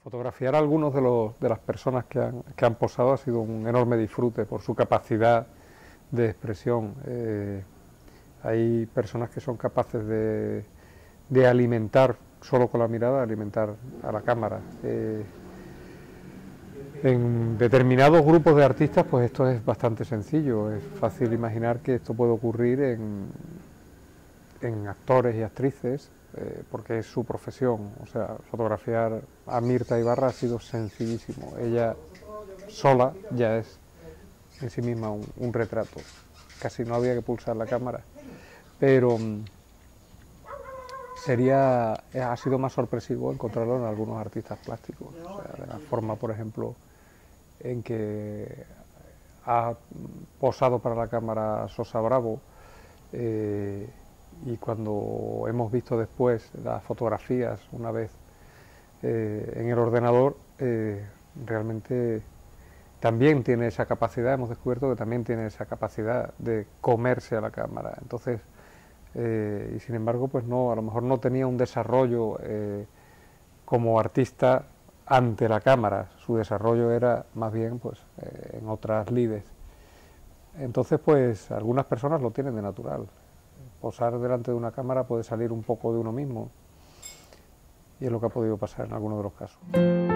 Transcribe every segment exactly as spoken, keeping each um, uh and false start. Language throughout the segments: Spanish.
Fotografiar a algunos de, los, de las personas que han, que han posado ha sido un enorme disfrute por su capacidad de expresión. Eh, hay personas que son capaces de, de alimentar, solo con la mirada, alimentar a la cámara. Eh, en determinados grupos de artistas pues esto es bastante sencillo, es fácil imaginar que esto puede ocurrir en, en actores y actrices, eh, porque es su profesión. O sea, fotografiar a Mirta Ibarra ha sido sencillísimo, ella sola ya es en sí misma un, un retrato, casi no había que pulsar la cámara, pero sería, ha sido más sorpresivo encontrarlo en algunos artistas plásticos, o sea, de la forma, por ejemplo, en que ha posado para la cámara Sosa Bravo, eh, y cuando hemos visto después las fotografías una vez eh, en el ordenador, eh, realmente también tiene esa capacidad, hemos descubierto que también tiene esa capacidad de comerse a la cámara. Entonces, eh, y sin embargo, pues no, a lo mejor no tenía un desarrollo eh, como artista ante la cámara, su desarrollo era más bien pues eh, en otras lides. Entonces, pues algunas personas lo tienen de natural. Posar delante de una cámara puede salir un poco de uno mismo, y es lo que ha podido pasar en algunos de los casos.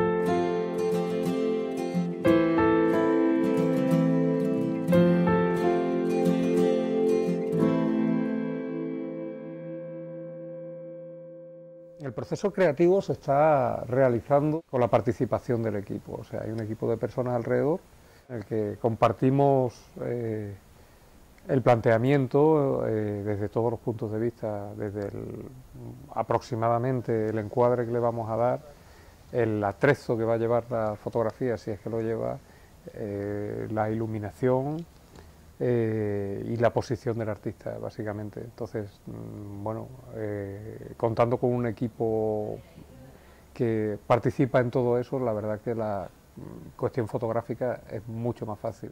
El proceso creativo se está realizando con la participación del equipo, o sea, hay un equipo de personas alrededor en el que compartimos eh, el planteamiento eh, desde todos los puntos de vista, desde el, aproximadamente el encuadre que le vamos a dar, el atrezo que va a llevar la fotografía, si es que lo lleva, eh, la iluminación eh, y la posición del artista, básicamente. Entonces, mmm, bueno, eh, contando con un equipo que participa en todo eso, la verdad que la cuestión fotográfica es mucho más fácil.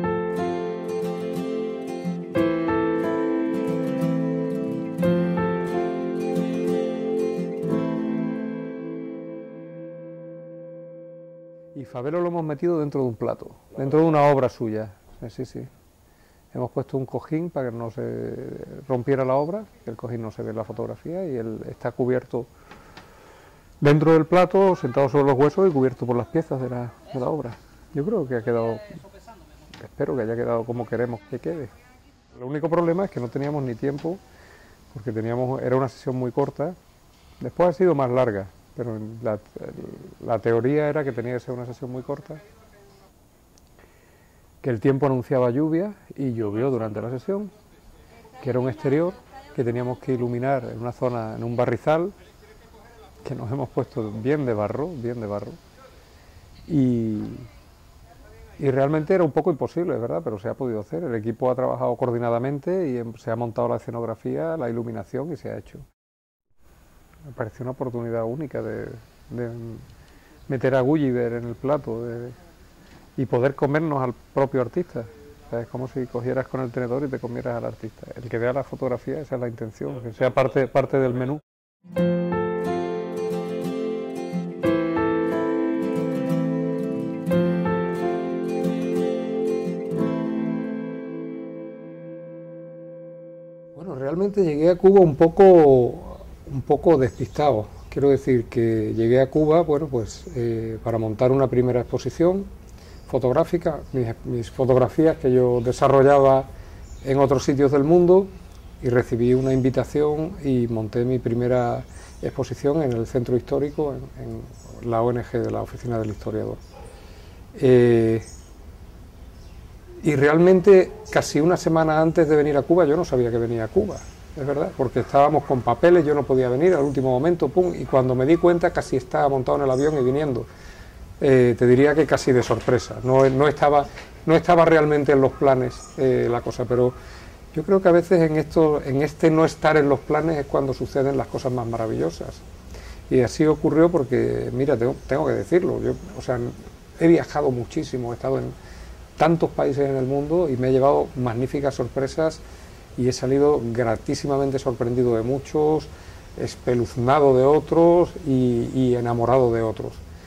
Y Fabelo lo hemos metido dentro de un plato, dentro de una obra suya, sí, sí. Hemos puesto un cojín para que no se rompiera la obra, que el cojín no se ve en la fotografía, y él está cubierto dentro del plato, sentado sobre los huesos y cubierto por las piezas de la, de la obra. Yo creo que ha quedado, espero que haya quedado como queremos que quede. El único problema es que no teníamos ni tiempo, porque teníamos, era una sesión muy corta, después ha sido más larga, pero la, la teoría era que tenía que ser una sesión muy corta, que el tiempo anunciaba lluvia y llovió durante la sesión, que era un exterior que teníamos que iluminar en una zona, en un barrizal, que nos hemos puesto bien de barro, bien de barro, y, y realmente era un poco imposible, ¿verdad?, pero se ha podido hacer. El equipo ha trabajado coordinadamente y se ha montado la escenografía, la iluminación y se ha hecho. Me pareció una oportunidad única de, de meter a Gulliver en el plato de, y poder comernos al propio artista. O sea, es como si cogieras con el tenedor y te comieras al artista. El que vea la fotografía, esa es la intención, que sea parte, parte del menú. Bueno, realmente llegué a Cuba un poco... un poco despistado. Quiero decir que llegué a Cuba, bueno, pues eh, para montar una primera exposición fotográfica, mis, mis fotografías que yo desarrollaba en otros sitios del mundo, y recibí una invitación y monté mi primera exposición en el centro histórico, en, en la O N G de la Oficina del Historiador. Eh, y realmente casi una semana antes de venir a Cuba yo no sabía que venía a Cuba. Es verdad, porque estábamos con papeles, yo no podía venir, al último momento, pum, y cuando me di cuenta casi estaba montado en el avión y viniendo. Eh, te diría que casi de sorpresa, no, no, estaba, no estaba realmente en los planes eh, la cosa, pero yo creo que a veces en, esto, en este no estar en los planes es cuando suceden las cosas más maravillosas. Y así ocurrió porque, mira, tengo, tengo que decirlo, yo, o sea, he viajado muchísimo, he estado en tantos países en el mundo y me he llevado magníficas sorpresas, y he salido gratísimamente sorprendido de muchos, espeluznado de otros y, y enamorado de otros.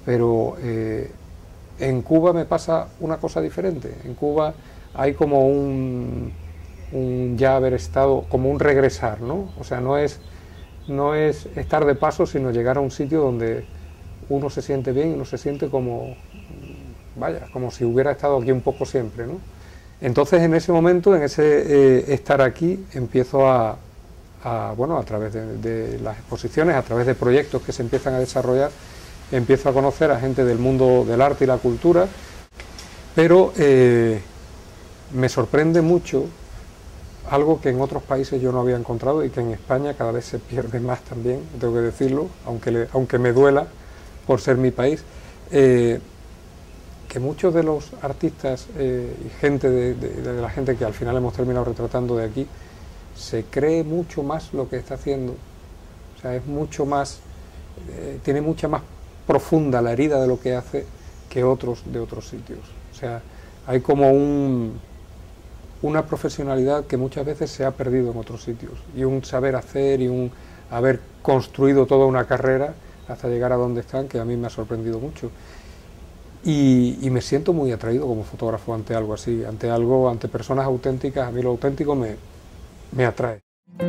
pero eh, en Cuba me pasa una cosa diferente. En Cuba hay como un, un ya haber estado, como un regresar, ¿no? O sea, no es, no es estar de paso, sino llegar a un sitio donde uno se siente bien, uno se siente como, vaya, como si hubiera estado aquí un poco siempre, ¿no? Entonces, en ese momento, en ese eh, estar aquí, empiezo a, a, bueno, a través de, de las exposiciones, a través de proyectos que se empiezan a desarrollar, empiezo a conocer a gente del mundo del arte y la cultura, pero eh, me sorprende mucho algo que en otros países yo no había encontrado y que en España cada vez se pierde más también, tengo que decirlo, aunque, le, aunque me duela por ser mi país, eh, que muchos de los artistas eh, y gente de, de, de la gente que al final hemos terminado retratando de aquí, se cree mucho más lo que está haciendo, o sea, es mucho más, eh, tiene mucha más profunda la herida de lo que hace que otros de otros sitios, o sea, hay como un, una profesionalidad que muchas veces se ha perdido en otros sitios, y un saber hacer y un haber construido toda una carrera hasta llegar a donde están, que a mí me ha sorprendido mucho. Y, y me siento muy atraído como fotógrafo ante algo así, ante algo, ante personas auténticas. A mí lo auténtico me, me atrae.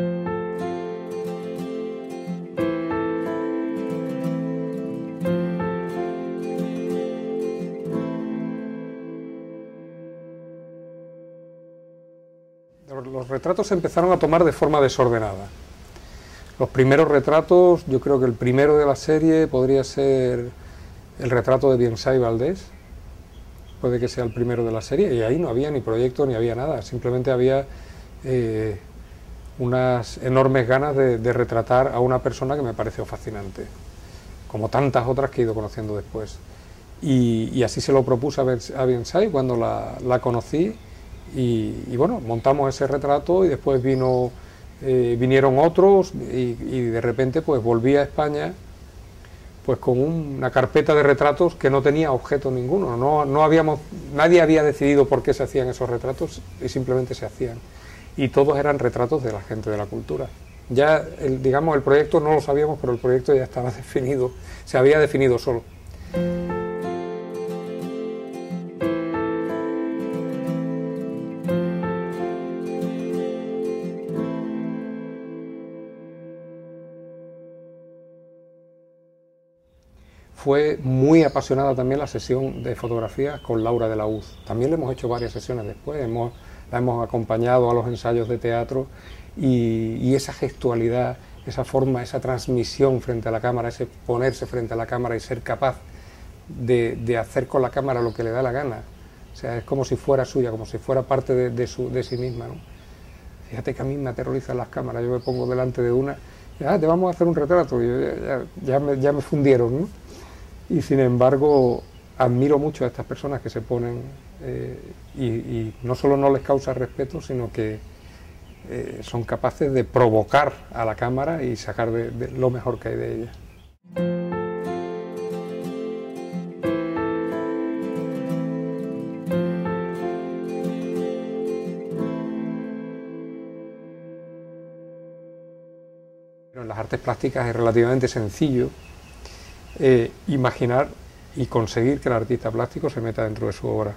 Los retratos se empezaron a tomar de forma desordenada. Los primeros retratos, yo creo que el primero de la serie podría ser el retrato de Biensay Valdés, puede que sea el primero de la serie, y ahí no había ni proyecto ni había nada, simplemente había eh, unas enormes ganas de, de retratar a una persona que me pareció fascinante, como tantas otras que he ido conociendo después. Y, y así se lo propuse a Biensay cuando la, la conocí, y, y bueno, montamos ese retrato y después vino, eh, vinieron otros y, y de repente pues volví a España pues con una carpeta de retratos que no tenía objeto ninguno, no, no habíamos, nadie había decidido por qué se hacían esos retratos y simplemente se hacían, y todos eran retratos de la gente de la cultura. Ya, el, digamos, el proyecto no lo sabíamos, pero el proyecto ya estaba definido, se había definido solo. Fue muy apasionada también la sesión de fotografías con Laura de la Uz. También le hemos hecho varias sesiones después, hemos, la hemos acompañado a los ensayos de teatro y, y esa gestualidad, esa forma, esa transmisión frente a la cámara, ese ponerse frente a la cámara y ser capaz de, de hacer con la cámara lo que le da la gana. O sea, es como si fuera suya, como si fuera parte de, de, su, de sí misma, ¿no? Fíjate que a mí me aterrorizan las cámaras, yo me pongo delante de una y ah, te vamos a hacer un retrato, y yo, ya, ya, ya, me, ya me fundieron, ¿no? Y sin embargo admiro mucho a estas personas que se ponen eh, y, y no solo no les causa respeto, sino que eh, son capaces de provocar a la cámara y sacar de, de lo mejor que hay de ella. En las artes plásticas es relativamente sencillo Eh, imaginar y conseguir que el artista plástico se meta dentro de su obra.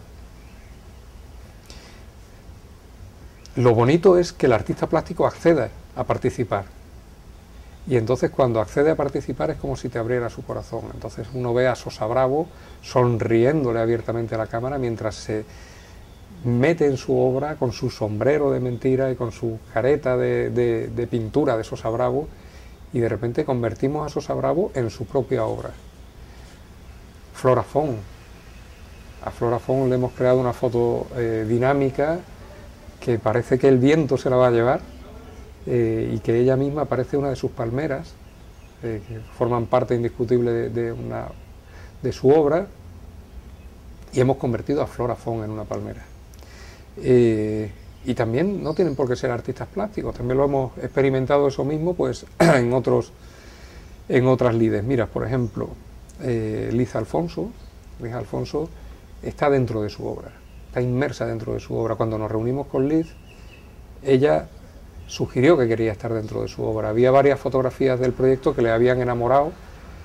Lo bonito es que el artista plástico acceda a participar, y entonces cuando accede a participar es como si te abriera su corazón. Entonces uno ve a Sosa Bravo sonriéndole abiertamente a la cámara mientras se mete en su obra con su sombrero de mentira y con su careta de, de, de pintura de Sosa Bravo, y de repente convertimos a Sosa Bravo en su propia obra. Flora Fon. A Flora Fon le hemos creado una foto eh, dinámica que parece que el viento se la va a llevar eh, y que ella misma parece una de sus palmeras, eh, que forman parte indiscutible de, de, una, de su obra, y hemos convertido a Flora Fon en una palmera. Eh, Y también no tienen por qué ser artistas plásticos, también lo hemos experimentado eso mismo pues en otros en otras lides. Mira, por ejemplo, eh, Liz Alfonso, Liz Alfonso está dentro de su obra, está inmersa dentro de su obra. Cuando nos reunimos con Liz, ella sugirió que quería estar dentro de su obra. Había varias fotografías del proyecto que le habían enamorado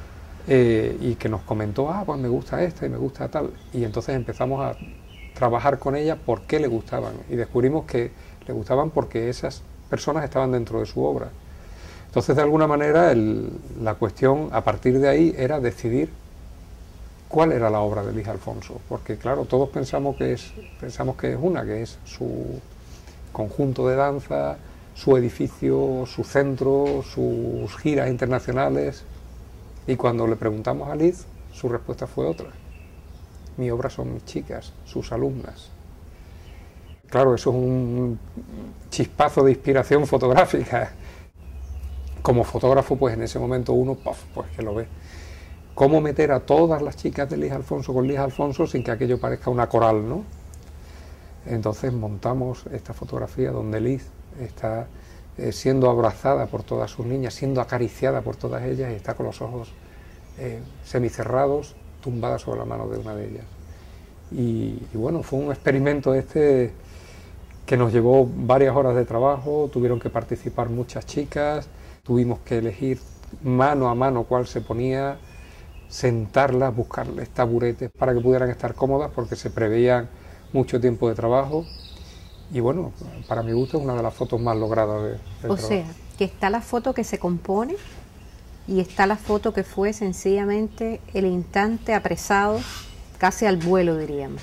eh, y que nos comentó, ah, pues me gusta esta y me gusta tal, y entonces empezamos a trabajar con ella por qué le gustaban, y descubrimos que le gustaban porque esas personas estaban dentro de su obra. Entonces, de alguna manera, el, la cuestión a partir de ahí era decidir cuál era la obra de Liz Alfonso, porque claro, todos pensamos que es, pensamos que es una, que es su conjunto de danza, su edificio, su centro, sus giras internacionales, y cuando le preguntamos a Liz, su respuesta fue otra. Mi obra son mis chicas, sus alumnas. Claro, eso es un chispazo de inspiración fotográfica. Como fotógrafo, pues en ese momento uno, puff, pues que lo ve. ¿Cómo meter a todas las chicas de Liz Alfonso con Liz Alfonso sin que aquello parezca una coral, ¿no? Entonces montamos esta fotografía donde Liz está eh, siendo abrazada por todas sus niñas, siendo acariciada por todas ellas, y está con los ojos eh, semicerrados, tumbada sobre la mano de una de ellas. Y, y bueno, fue un experimento este que nos llevó varias horas de trabajo, tuvieron que participar muchas chicas, tuvimos que elegir mano a mano cuál se ponía, sentarlas, buscarles taburetes para que pudieran estar cómodas, porque se preveían mucho tiempo de trabajo, y bueno, para mi gusto es una de las fotos más logradas de, del o trabajo. sea, que está la foto que se compone y está la foto que fue sencillamente el instante apresado, casi al vuelo, diríamos.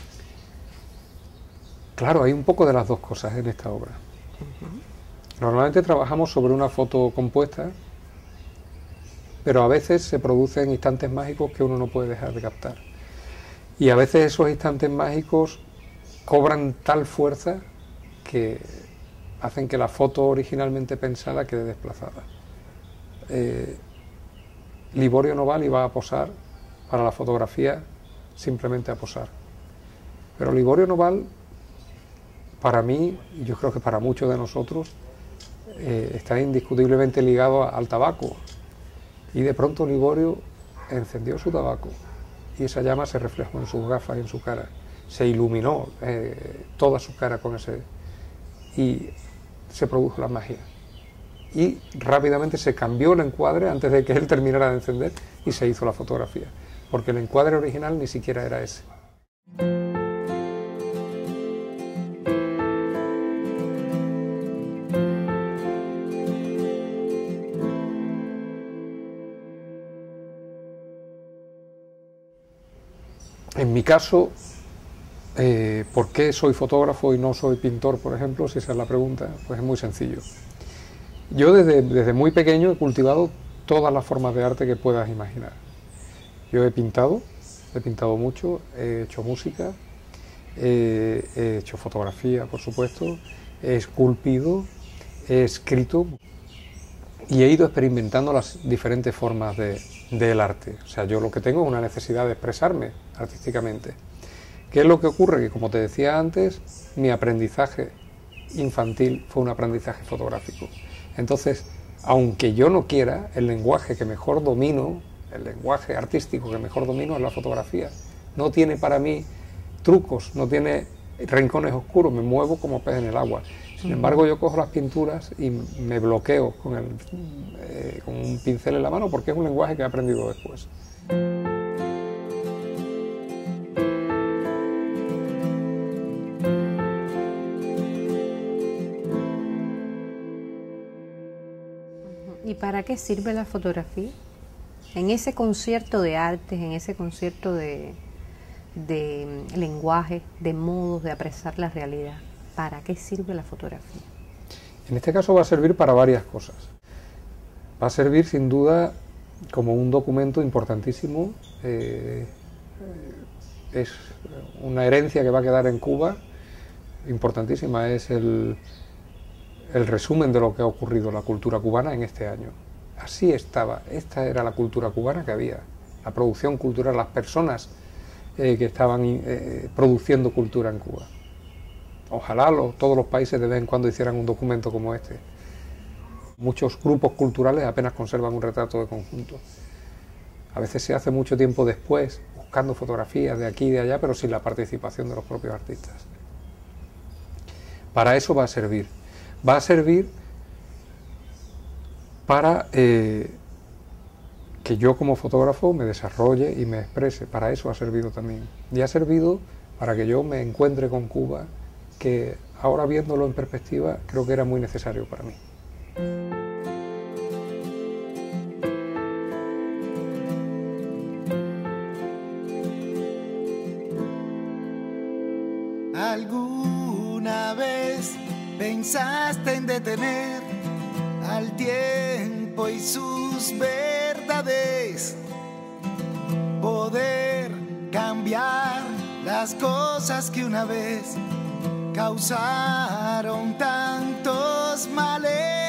Claro, hay un poco de las dos cosas en esta obra. Uh-huh. Normalmente trabajamos sobre una foto compuesta, pero a veces se producen instantes mágicos que uno no puede dejar de captar. Y a veces esos instantes mágicos cobran tal fuerza que hacen que la foto originalmente pensada quede desplazada. Eh, Liborio Noval iba a posar para la fotografía, simplemente a posar. Pero Liborio Noval, para mí, y yo creo que para muchos de nosotros, eh, está indiscutiblemente ligado al tabaco. Y de pronto Liborio encendió su tabaco y esa llama se reflejó en sus gafas y en su cara. Se iluminó eh, toda su cara con ese... y se produjo la magia. Y rápidamente se cambió el encuadre antes de que él terminara de encender y se hizo la fotografía, porque el encuadre original ni siquiera era ese. En mi caso, eh, ¿por qué soy fotógrafo y no soy pintor, por ejemplo? Si esa es la pregunta, pues es muy sencillo. Yo desde, desde muy pequeño he cultivado todas las formas de arte que puedas imaginar. Yo he pintado, he pintado mucho, he hecho música, eh, he hecho fotografía, por supuesto, he esculpido, he escrito y he ido experimentando las diferentes formas de, del arte. O sea, yo lo que tengo es una necesidad de expresarme artísticamente. ¿Qué es lo que ocurre? Que, como te decía antes, mi aprendizaje infantil fue un aprendizaje fotográfico. Entonces, aunque yo no quiera, el lenguaje que mejor domino, el lenguaje artístico que mejor domino es la fotografía. No tiene para mí trucos, no tiene rincones oscuros, me muevo como pez en el agua. Sin embargo, yo cojo las pinturas y me bloqueo con, el, eh, con un pincel en la mano, porque es un lenguaje que he aprendido después. ¿Y para qué sirve la fotografía? En ese concierto de artes, en ese concierto de, de lenguaje, de modos de apresar la realidad, ¿para qué sirve la fotografía? En este caso va a servir para varias cosas. Va a servir sin duda como un documento importantísimo, eh, es una herencia que va a quedar en Cuba, importantísima, es el, el resumen de lo que ha ocurrido en la cultura cubana en este año. Así estaba, esta era la cultura cubana que había, la producción cultural, las personas eh, que estaban eh, produciendo cultura en Cuba. Ojalá los, todos los países de vez en cuando hicieran un documento como este. Muchos grupos culturales apenas conservan un retrato de conjunto. A veces se hace mucho tiempo después, buscando fotografías de aquí y de allá, pero sin la participación de los propios artistas. Para eso va a servir. Va a servir para eh, que yo como fotógrafo me desarrolle y me exprese. Para eso ha servido también. Y ha servido para que yo me encuentre con Cuba, que ahora viéndolo en perspectiva creo que era muy necesario para mí. ¿Alguna vez pensaste en detener al tiempo y sus verdades? Poder cambiar las cosas que una vez causaron tantos males.